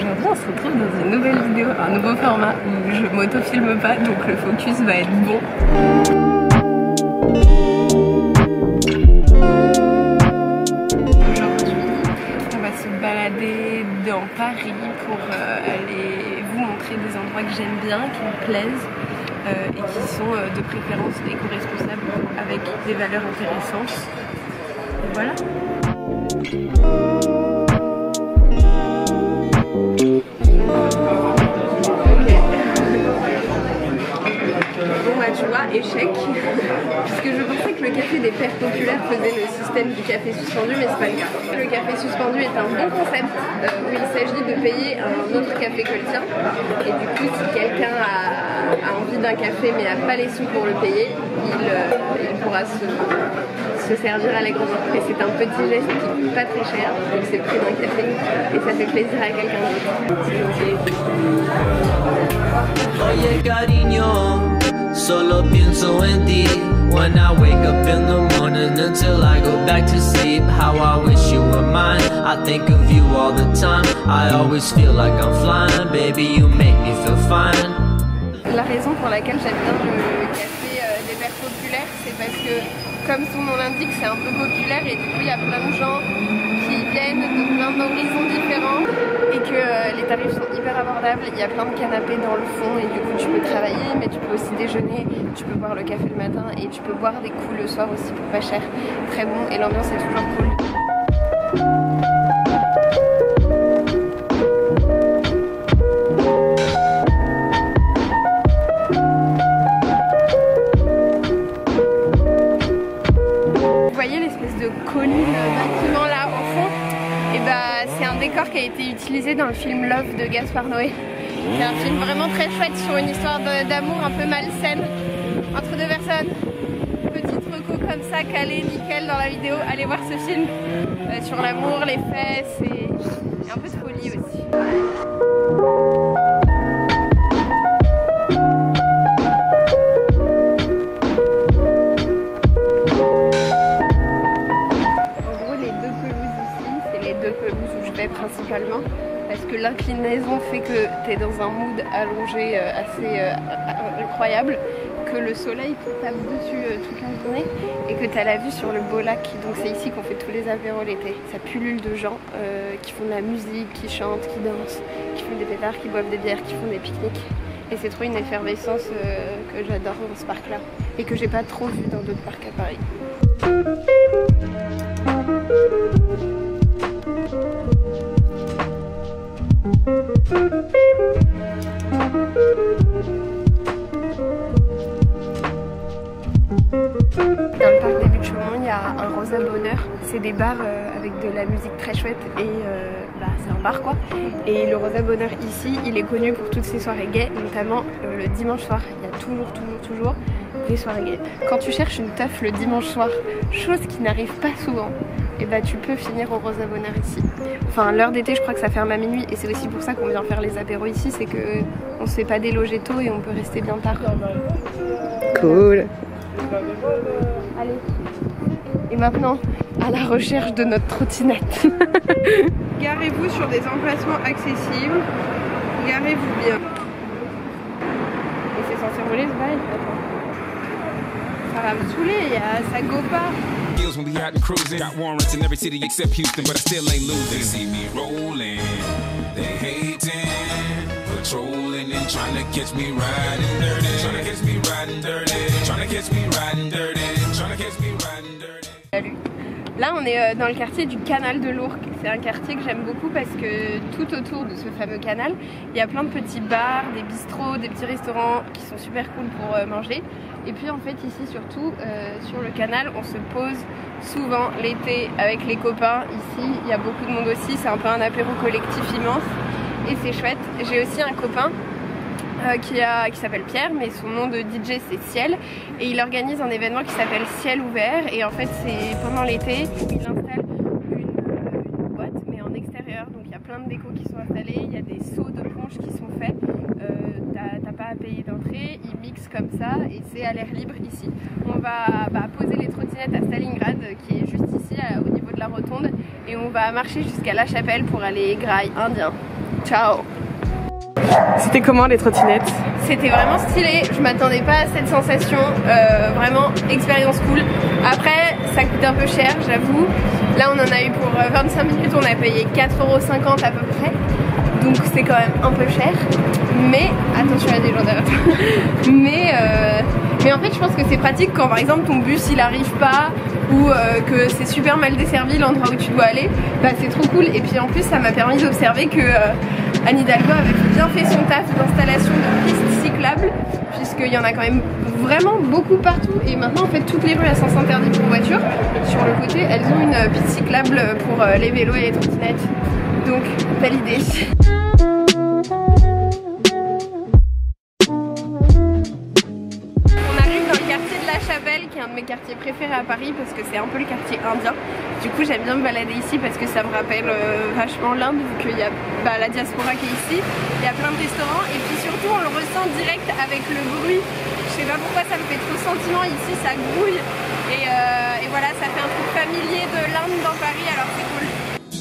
Aujourd'hui on se retrouve dans une nouvelle vidéo, un nouveau format où je m'auto-filme pas donc le focus va être bon. Aujourd'hui on va se balader dans Paris pour aller vous montrer des endroits que j'aime bien, qui me plaisent et qui sont de préférence éco-responsables avec des valeurs intéressantes. Et voilà. Tu vois, échec, puisque je pensais que le café des pères populaires faisait le système du café suspendu, mais c'est pas le cas. Le café suspendu est un bon concept où il s'agit de payer un autre café que le tien, et du coup si quelqu'un a envie d'un café mais n'a pas les sous pour le payer, il pourra se servir à la grande. Et c'est un petit geste qui coûte pas très cher, donc c'est le prix d'un café, et ça fait plaisir à quelqu'un d'autre. Solo pienso en ti when I wake up in the morning until I go back to sleep. How I wish you were mine. I think of you all the time. I always feel like I'm flying. Baby, you make me feel fine. La raison pour laquelle j'aime bien le café des pères populaires, c'est parce que, comme son nom l'indique, c'est un peu populaire et du coup il y a plein de gens qui viennent de plein d'horizons différents et que les tarifs sont hyper abordables. Il y a plein de canapés dans le fond et du coup tu peux travailler, mais tu peux aussi déjeuner, tu peux boire le café le matin et tu peux boire des coups le soir aussi pour pas cher. Très bon et l'ambiance est toujours cool. Bâtiment là au fond, et bah c'est un décor qui a été utilisé dans le film Love de Gaspard Noé. C'est un film vraiment très chouette sur une histoire d'amour un peu malsaine entre deux personnes. Petite reco comme ça, calé, nickel dans la vidéo. Allez voir ce film sur l'amour, les fesses et un peu de folie aussi. Principalement parce que l'inclinaison fait que tu es dans un mood allongé assez incroyable, que le soleil te tape dessus toute la journée et que tu as la vue sur le beau lac. Donc c'est ici qu'on fait tous les apéros l'été. Ça pullule de gens qui font de la musique, qui chantent, qui dansent, qui font des pétards, qui boivent des bières, qui font des pique-niques. Et c'est trop une effervescence que j'adore dans ce parc là et que j'ai pas trop vu dans d'autres parcs à Paris. Dans le parc des Buttes Chaumont, il y a un Rosa Bonheur. C'est des bars avec de la musique très chouette et c'est un bar quoi. Et le Rosa Bonheur ici, il est connu pour toutes ses soirées gays, notamment le dimanche soir. Il y a toujours des soirées gays. Quand tu cherches une teuf le dimanche soir, chose qui n'arrive pas souvent, et bah tu peux finir au Rosa Bonheur ici. Enfin l'heure d'été je crois que ça ferme à minuit et c'est aussi pour ça qu'on vient faire les apéros ici, c'est que on se fait pas déloger tôt et on peut rester bien tard. Cool. Allez. Et maintenant, à la recherche de notre trottinette. Garez-vous sur des emplacements accessibles. Garez-vous bien. Et c'est censé rouler ce bail. Ça va me saouler, il y a ça go pas. When we out and cruising, got warrants in every city except Houston, but I still ain't losing. They see me rolling, they hating, patrolling and trying to catch me riding dirty, trying to catch me riding dirty, trying to catch me riding dirty, trying to catch me riding dirty. Salut. Là on est dans le quartier du canal de l'Ourcq. C'est un quartier que j'aime beaucoup parce que tout autour de ce fameux canal, il y a plein de petits bars, des bistrots, des petits restaurants qui sont super cool pour manger. Et puis en fait ici surtout sur le canal on se pose souvent l'été avec les copains. Ici il y a beaucoup de monde aussi, c'est un peu un apéro collectif immense et c'est chouette. J'ai aussi un copain qui s'appelle Pierre, mais son nom de DJ c'est Ciel et il organise un événement qui s'appelle Ciel ouvert et en fait c'est pendant l'été, il installe une boîte mais en extérieur, donc il y a plein de décos qui sont installés, il y a des seaux de plonge qui sont faits, t'as pas à payer d'entrée, ils mixent comme ça et c'est à l'air libre ici. On va poser les trottinettes à Stalingrad qui est juste ici au niveau de la rotonde et on va marcher jusqu'à La Chapelle pour aller graille indien. Ciao. C'était comment les trottinettes? C'était vraiment stylé, je m'attendais pas à cette sensation, vraiment expérience cool. Après ça coûte un peu cher j'avoue, là on en a eu pour 25 minutes, on a payé 4,50 € à peu près, donc c'est quand même un peu cher, mais attention à des gens derrière toi. Mais en fait je pense que c'est pratique quand par exemple ton bus il arrive pas ou que c'est super mal desservi l'endroit où tu dois aller, bah c'est trop cool. Et puis en plus ça m'a permis d'observer que Anne Hidalgo avait bien fait son taf d'installation de pistes cyclables, puisqu'il y en a quand même vraiment beaucoup partout, et maintenant en fait toutes les rues à sens interdit pour voiture, sur le côté elles ont une piste cyclable pour les vélos et les trottinettes, donc belle idée. Qui est un de mes quartiers préférés à Paris parce que c'est un peu le quartier indien. Du coup j'aime bien me balader ici parce que ça me rappelle vachement l'Inde, vu qu'il y a la diaspora qui est ici, il y a plein de restaurants et puis surtout on le ressent direct avec le bruit. Je sais pas pourquoi ça me fait trop sentiment ici, ça grouille et voilà, ça fait un truc familier de l'Inde dans Paris, alors c'est cool.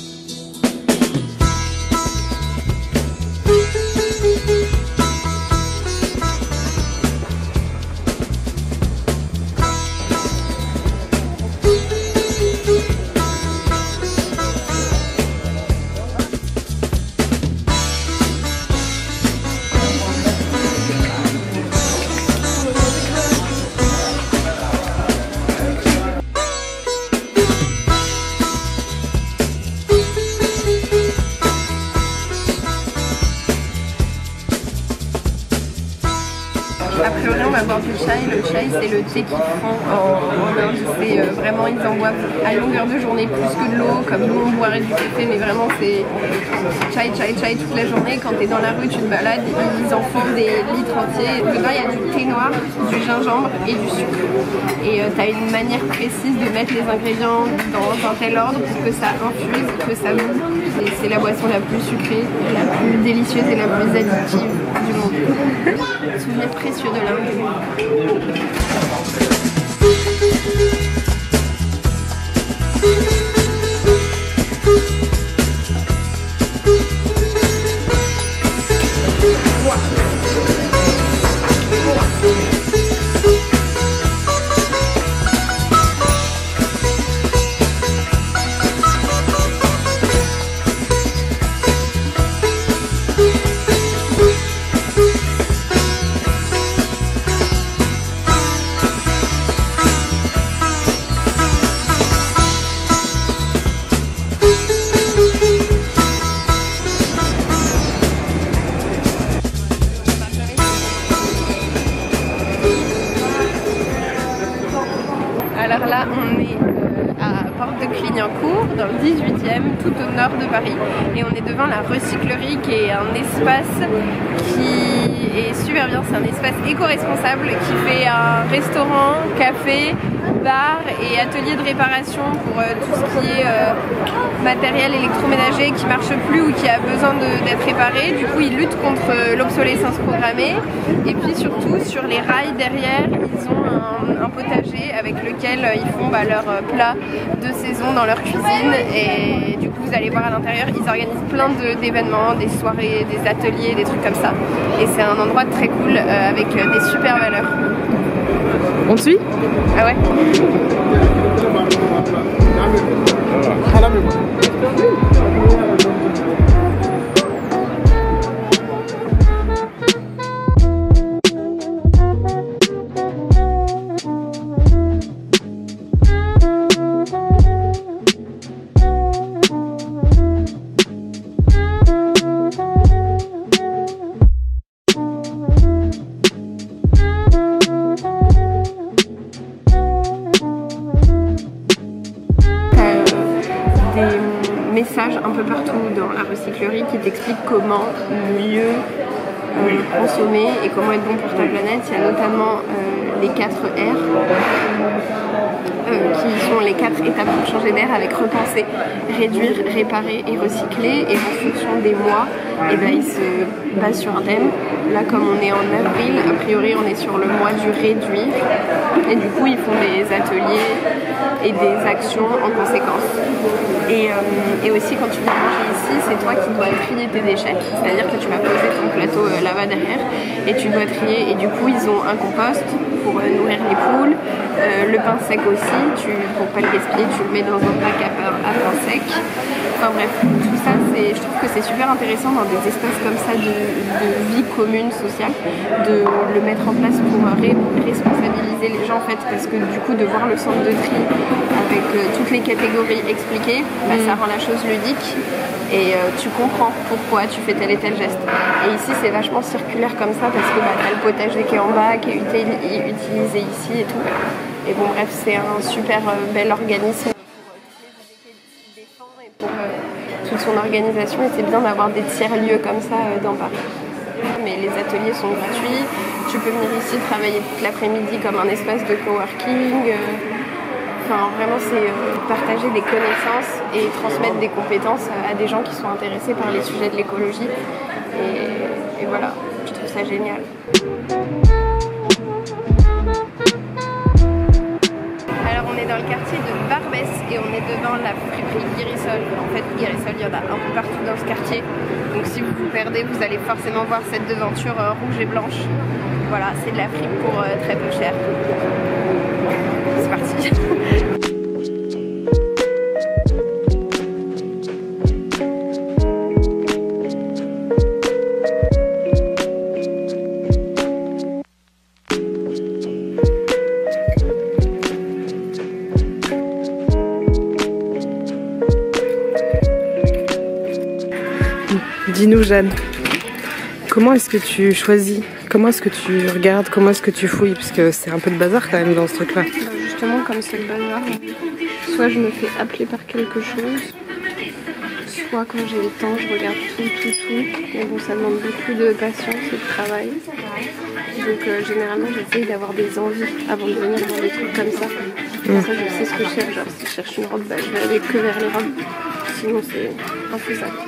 A priori on va boire du chai. Le chai c'est le thé qu'ils font en Inde, c'est vraiment, ils en boivent à longueur de journée plus que de l'eau, comme nous on boirait du café, mais vraiment c'est chai toute la journée. Quand t'es dans la rue tu te balades, ils en font des litres entiers. Dedans il y a du thé noir, du gingembre et du sucre, et t'as une manière précise de mettre les ingrédients dans un tel ordre pour que ça infuse, que ça boue. C'est la boisson la plus sucrée, la plus délicieuse et la plus addictive du monde. Souvenir précieux de l'Inde. Alors là on est à Porte de Clignancourt, dans le 18e, tout au nord de Paris, et on est devant la recyclerie qui est un espace qui est super bien. C'est un espace éco-responsable qui fait un restaurant, café, bar et atelier de réparation pour tout ce qui est matériel électroménager qui marche plus ou qui a besoin d'être réparé. Du coup ils luttent contre l'obsolescence programmée, et puis surtout sur les rails derrière ils ont un potager avec lequel ils font leurs plats de saison dans leur cuisine, et du coup vous allez voir à l'intérieur ils organisent plein d'événements, des soirées, des ateliers, des trucs comme ça, et c'est un endroit très cool avec des super valeurs. On te suit? Ah ouais. Messages un peu partout dans la recyclerie qui t'expliquent comment mieux consommer et comment être bon pour ta planète. Il y a notamment les 4 R, qui sont les 4 étapes pour changer d'air avec repenser, réduire, réparer et recycler. Et en fonction des mois, et ben, ils se basent sur un thème. Là, comme on est en avril, a priori on est sur le mois du réduire. Et du coup, ils font des ateliers et des actions en conséquence. Et aussi, quand tu viens manger ici, c'est toi qui dois trier tes déchets. C'est-à-dire que tu vas poser ton plateau là-bas derrière et tu dois trier. Et du coup, ils ont un compost pour nourrir les poules. Le pain sec aussi, pour pas le gaspiller, tu le mets dans un bac à pain sec. Enfin bref, tout ça, je trouve que c'est super intéressant dans des espaces comme ça de vie commune, sociale, de le mettre en place pour responsabiliser les gens en fait, parce que du coup de voir le centre de tri avec toutes les catégories expliquées, bah, ça rend la chose ludique et tu comprends pourquoi tu fais tel et tel geste. Et ici c'est vachement circulaire comme ça parce que bah, t'as le potager qui est en bas, qui est utilisé ici et tout. Et bon bref, c'est un super bel organisme pour toute son organisation et c'est bien d'avoir des tiers-lieux comme ça dans Paris. Mais les ateliers sont gratuits, tu peux venir ici travailler toute l'après-midi comme un espace de coworking. Enfin vraiment c'est partager des connaissances et transmettre des compétences à des gens qui sont intéressés par les sujets de l'écologie. Et voilà, je trouve ça génial. Dans le quartier de Barbès et on est devant la friperie Guérissol. En fait, Guérissol, il y en a un peu partout dans ce quartier. Donc si vous vous perdez, vous allez forcément voir cette devanture rouge et blanche. Voilà, c'est de la fripe pour très peu cher. C'est parti. Dis-nous Jeanne, comment est-ce que tu choisis? Comment est-ce que tu regardes? Comment est-ce que tu fouilles? Parce que c'est un peu de bazar quand même dans ce truc-là. Justement, comme c'est le bazar, soit je me fais appeler par quelque chose, soit quand j'ai le temps, je regarde tout. Mais bon, ça demande beaucoup de patience et de travail. Donc généralement, j'essaye d'avoir des envies avant de venir dans des trucs comme ça. Comme ça, je sais ce que je cherche. Genre, si je cherche une robe, bah, je vais aller que vers les robes. Sinon, c'est infaisable.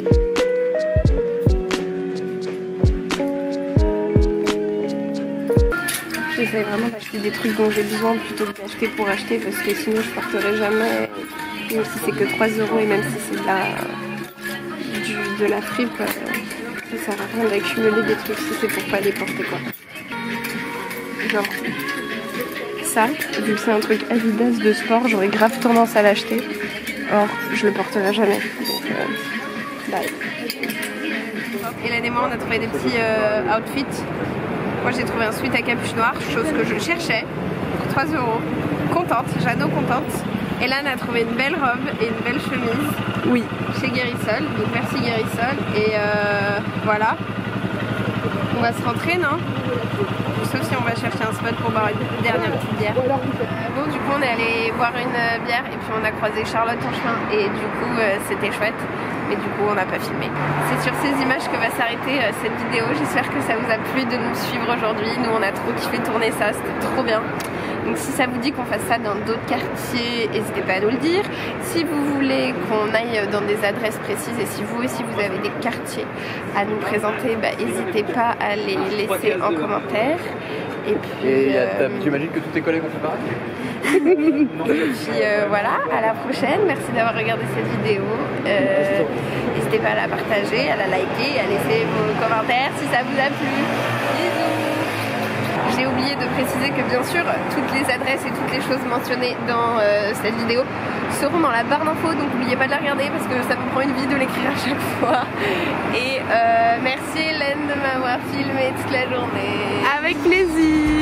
J'essaie vraiment d'acheter des trucs dont j'ai besoin plutôt que d'acheter pour acheter parce que sinon je porterai jamais, même si c'est que 3 € et même si c'est de la fripe, ça sert à rien d'accumuler des trucs si c'est pour pas les porter quoi. Genre ça, vu que c'est un truc Adidas de sport, j'aurais grave tendance à l'acheter, or je le porterai jamais, donc bye. Hélène et moi on a trouvé des petits outfits. Moi j'ai trouvé un sweat à capuche noire, chose que je cherchais, pour 3 €. Contente, Jeannot contente. Hélène a trouvé une belle robe et une belle chemise. Oui. Chez Guérissol, donc merci Guérissol. Et voilà. On va se rentrer, non? Sauf si on va chercher un spot pour boire une dernière petite bière. Bon, du coup on est allé boire une bière et puis on a croisé Charlotte en chemin et du coup c'était chouette. Mais du coup on n'a pas filmé. C'est sur ces images que va s'arrêter cette vidéo. J'espère que ça vous a plu de nous suivre aujourd'hui. Nous on a trop kiffé tourner ça, c'était trop bien. Donc si ça vous dit qu'on fasse ça dans d'autres quartiers, n'hésitez pas à nous le dire. Si vous voulez qu'on aille dans des adresses précises et si vous aussi vous avez des quartiers à nous présenter, bah, n'hésitez pas à les laisser en commentaire. Et puis tu imagines que tous tes collègues ont fait pareil? Et puis voilà, à la prochaine. Merci d'avoir regardé cette vidéo. N'hésitez pas à la partager, à la liker, à laisser vos commentaires si ça vous a plu. Bisous. J'ai oublié de préciser que bien sûr toutes les adresses et toutes les choses mentionnées dans cette vidéo seront dans la barre d'infos, donc n'oubliez pas de la regarder parce que ça me prend une vie de l'écrire à chaque fois. Et merci Hélène de m'avoir filmé toute la journée. Avec plaisir.